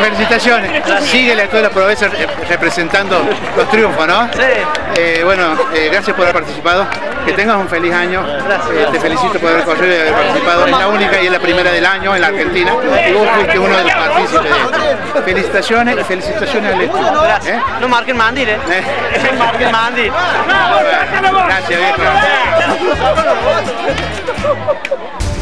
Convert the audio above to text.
felicitaciones. Sigue la Escuela Proveza representando los triunfos, ¿no? Sí. Bueno, gracias por haber participado. Que tengas un feliz año. Te felicito por haber corrido y haber participado. Es la única y es la primera del año en la Argentina. Y vos fuiste uno de los partícipes de esto. Felicitaciones y felicitaciones al estudio. No marquen Mandir, No marquen Mandir. Gracias, viejo.